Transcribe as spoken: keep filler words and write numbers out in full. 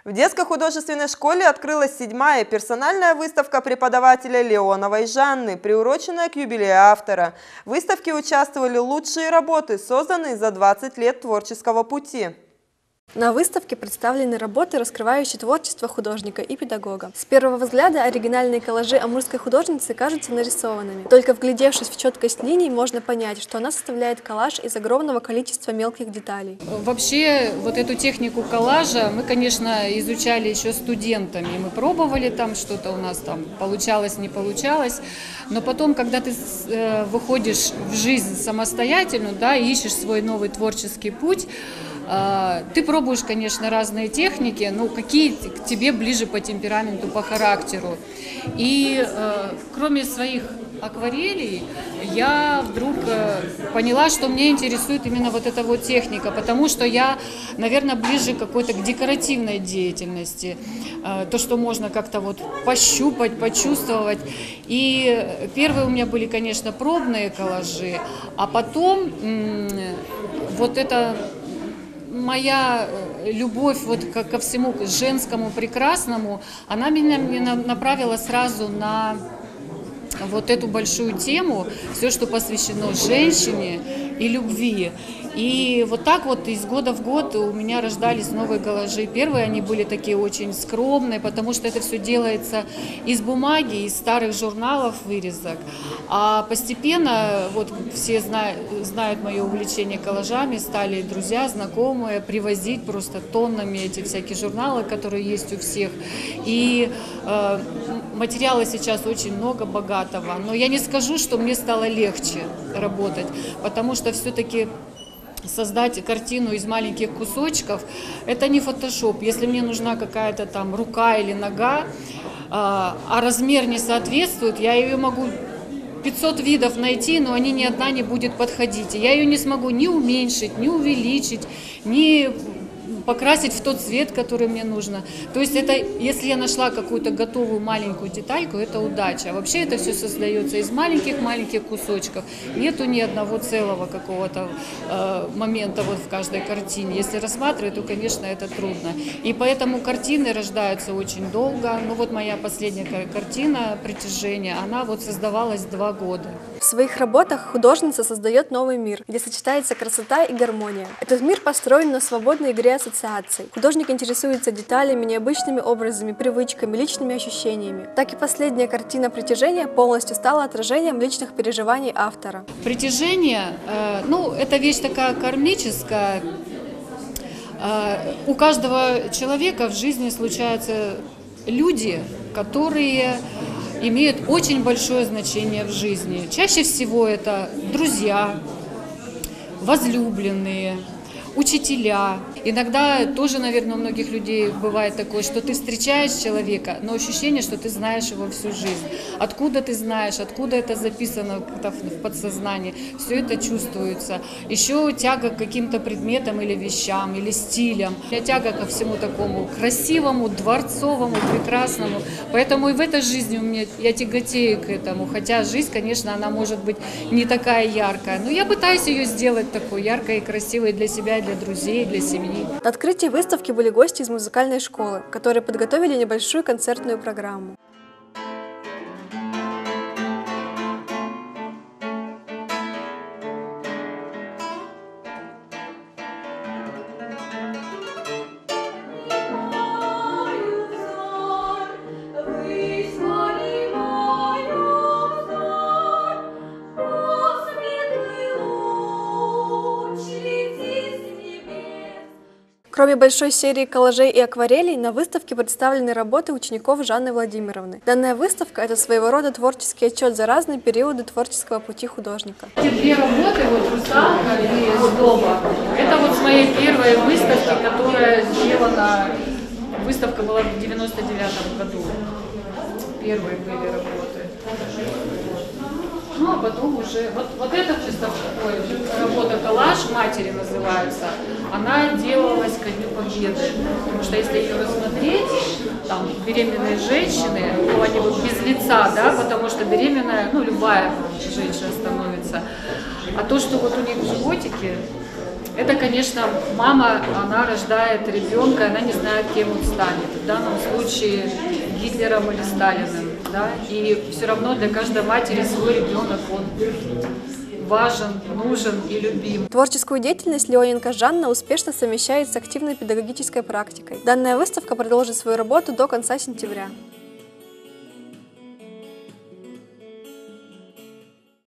В детской художественной школе открылась седьмая персональная выставка преподавателя Леоновой Жанны, приуроченная к юбилею автора. В выставке участвовали лучшие работы, созданные за двадцать лет творческого пути. На выставке представлены работы, раскрывающие творчество художника и педагога. С первого взгляда оригинальные коллажи амурской художницы кажутся нарисованными. Только вглядевшись в четкость линий, можно понять, что она составляет коллаж из огромного количества мелких деталей. Вообще, вот эту технику коллажа мы, конечно, изучали еще студентами. Мы пробовали там, что-то у нас там получалось, не получалось. Но потом, когда ты э, выходишь в жизнь самостоятельно, да, ищешь свой новый творческий путь, ты пробуешь, конечно, разные техники, но какие к тебе ближе по темпераменту, по характеру. И э, кроме своих акварелей, я вдруг э, поняла, что мне интересует именно вот эта вот техника, потому что я, наверное, ближе какой-то к декоративной деятельности, э, то, что можно как-то вот пощупать, почувствовать. И первые у меня были, конечно, пробные коллажи, а потом э, вот это... Моя любовь вот ко всему женскому прекрасному, она меня, меня направила сразу на вот эту большую тему, все, что посвящено женщине и любви. И вот так вот из года в год у меня рождались новые коллажи. Первые они были такие очень скромные, потому что это все делается из бумаги, из старых журналов, вырезок. А постепенно, вот все знают, знают мое увлечение коллажами, стали друзья, знакомые привозить просто тоннами эти всякие журналы, которые есть у всех. И э, материала сейчас очень много, богатого. Но я не скажу, что мне стало легче работать, потому что все-таки создать картину из маленьких кусочков – это не фотошоп. Если мне нужна какая-то там рука или нога, а размер не соответствует, я ее могу пятьсот видов найти, но они ни одна не будет подходить. И я ее не смогу ни уменьшить, ни увеличить, ни покрасить в тот цвет, который мне нужно. То есть это, если я нашла какую-то готовую маленькую детальку, это удача. А вообще это все создается из маленьких-маленьких кусочков. Нету ни одного целого какого-то э, момента вот в каждой картине. Если рассматривать, то, конечно, это трудно. И поэтому картины рождаются очень долго. Ну вот моя последняя картина «Притяжение», она вот создавалась два года. В своих работах художница создает новый мир, где сочетается красота и гармония. Этот мир построен на свободной игре ассоциаций. Художник интересуется деталями, необычными образами, привычками, личными ощущениями. Так и последняя картина «Притяжение» полностью стала отражением личных переживаний автора. «Притяжение», э, ну, это вещь такая кармическая. Э, у каждого человека в жизни случаются люди, которые имеют очень большое значение в жизни. Чаще всего это друзья, возлюбленные, учителя. Иногда тоже, наверное, у многих людей бывает такое, что ты встречаешь человека, но ощущение, что ты знаешь его всю жизнь. Откуда ты знаешь, откуда это записано в подсознании, все это чувствуется. Еще тяга к каким-то предметам или вещам, или стилям. У меня тяга ко всему такому красивому, дворцовому, прекрасному. Поэтому и в этой жизни у меня я тяготею к этому. Хотя жизнь, конечно, она может быть не такая яркая. Но я пытаюсь ее сделать такой яркой и красивой для себя, для друзей, для семьи. На открытии выставки были гости из музыкальной школы, которые подготовили небольшую концертную программу. Кроме большой серии коллажей и акварелей, на выставке представлены работы учеников Жанны Владимировны. Данная выставка – это своего рода творческий отчет за разные периоды творческого пути художника. Эти две работы, вот «Русалка» и «Сдоба», это вот с моей первой выставки, которая сделана, выставка была в девяносто девятом году, первые были работы. Ну, а потом уже, вот, вот эта выставка, работа «Коллаж» матери называется, она делалась ко Дню Победы, потому что если ее рассмотреть, там, беременные женщины, ну, они вот без лица, да, потому что беременная, ну, любая женщина становится, а то, что вот у них в животике, Это, конечно, мама, она рождает ребенка, она не знает, кем он станет. В данном случае Гитлером или Сталиным. Да? И все равно для каждой матери свой ребенок, он важен, нужен и любим. Творческую деятельность Леоненко Жанна успешно совмещает с активной педагогической практикой. Данная выставка продолжит свою работу до конца сентября.